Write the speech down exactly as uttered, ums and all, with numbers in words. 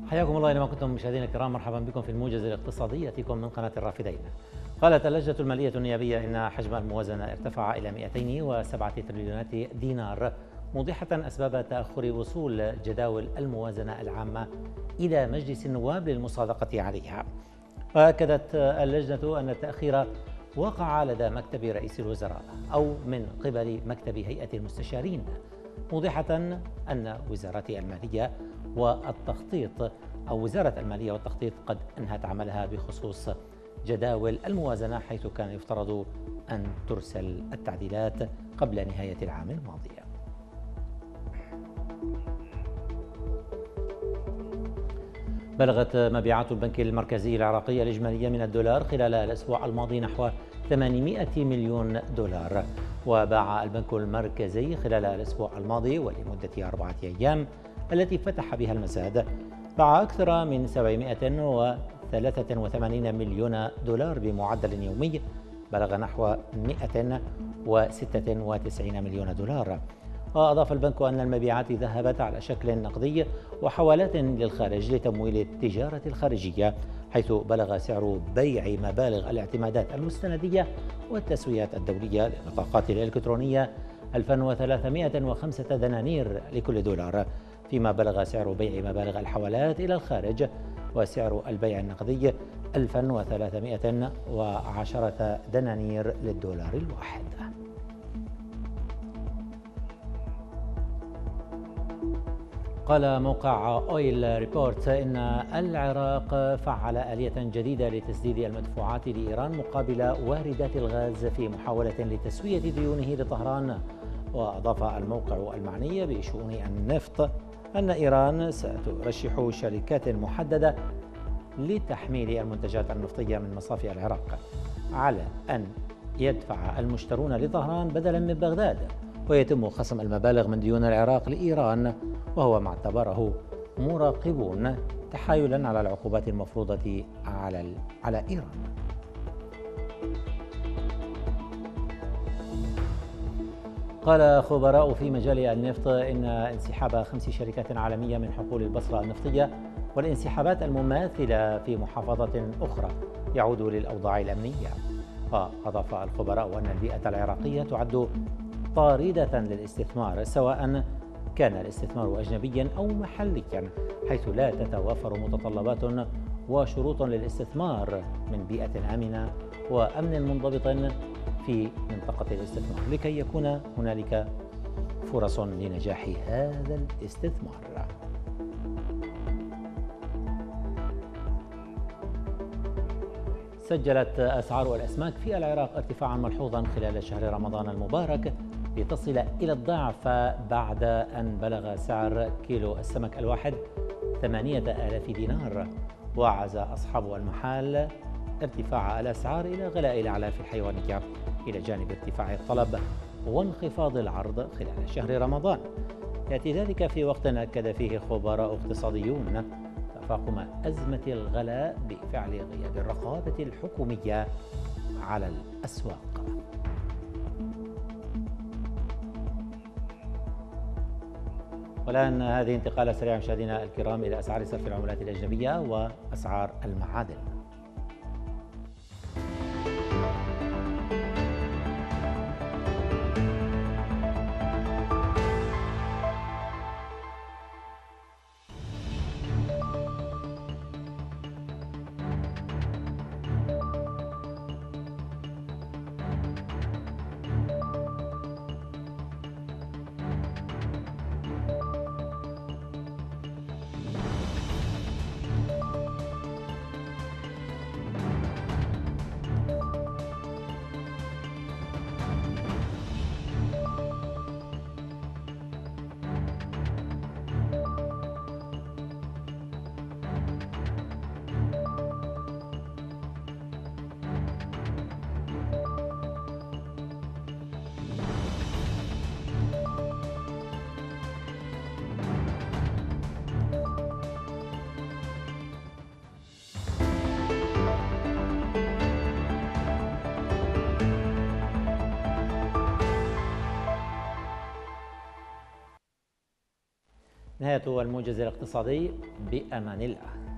حياكم الله أينما كنتم مشاهدينا الكرام، مرحبا بكم في الموجز الاقتصادي يأتيكم من قناة الرافدين. قالت اللجنة المالية النيابية إن حجم الموازنة ارتفع إلى مئتين وسبعة تريليونات دينار، موضحة أسباب تأخر وصول جداول الموازنة العامة إلى مجلس النواب للمصادقة عليها. وأكدت اللجنة أن التأخير وقع لدى مكتب رئيس الوزراء أو من قبل مكتب هيئة المستشارين، موضحة أن وزارة المالية والتخطيط أو وزارة المالية والتخطيط قد أنهت عملها بخصوص جداول الموازنة، حيث كان يفترض أن ترسل التعديلات قبل نهاية العام الماضي. بلغت مبيعات البنك المركزي العراقي الإجمالية من الدولار خلال الأسبوع الماضي نحو ثمانمئة مليون دولار، وباع البنك المركزي خلال الأسبوع الماضي ولمدة أربعة أيام التي فتح بها المزاد باع أكثر من سبعمئة وثلاثة وثمانين مليون دولار بمعدل يومي بلغ نحو مئة وستة وتسعين مليون دولار. وأضاف البنك أن المبيعات ذهبت على شكل نقدي وحوالات للخارج لتمويل التجارة الخارجية، حيث بلغ سعر بيع مبالغ الاعتمادات المستندية والتسويات الدولية للبطاقات الإلكترونية ألف وثلاثمئة وخمسة دنانير لكل دولار، فيما بلغ سعر بيع مبالغ الحوالات إلى الخارج وسعر البيع النقدي ألف وثلاثمئة وعشرة دنانير للدولار الواحد. قال موقع أويل ريبورت إن العراق فعل آلية جديدة لتسديد المدفوعات لإيران مقابل واردات الغاز في محاولة لتسوية ديونه لطهران. وأضاف الموقع المعني بشؤون النفط أن إيران سترشح شركات محددة لتحميل المنتجات النفطية من مصافي العراق، على أن يدفع المشترون لطهران بدلا من بغداد، ويتم خصم المبالغ من ديون العراق لإيران، وهو ما اعتبره مراقبون تحايلا على العقوبات المفروضة على على إيران. قال خبراء في مجال النفط إن انسحاب خمس شركات عالمية من حقول البصرة النفطية والانسحابات المماثلة في محافظة أخرى يعود للأوضاع الأمنية. وأضاف الخبراء أن البيئة العراقية تعد طاردة للاستثمار، سواء كان الاستثمار أجنبيا أو محليا، حيث لا تتوافر متطلبات وشروط للاستثمار من بيئة آمنة وأمن منضبط في منطقة الاستثمار لكي يكون هنالك فرص لنجاح هذا الاستثمار. سجلت أسعار الأسماك في العراق ارتفاعا ملحوظا خلال شهر رمضان المبارك لتصل إلى الضعف بعد أن بلغ سعر كيلو السمك الواحد ثمانية آلاف دينار. وعز أصحاب المحال ارتفاع الأسعار إلى غلاء الأعلاف الحيوانية إلى جانب ارتفاع الطلب وانخفاض العرض خلال شهر رمضان. يأتي ذلك في وقت أكد فيه خبراء اقتصاديون تفاقم أزمة الغلاء بفعل غياب الرقابة الحكومية على الأسواق. والآن هذه انتقالة سريعة مشاهدينا الكرام إلى أسعار صرف العملات الأجنبية وأسعار المعادن. نهاية الموجز الاقتصادي، بأمان الله.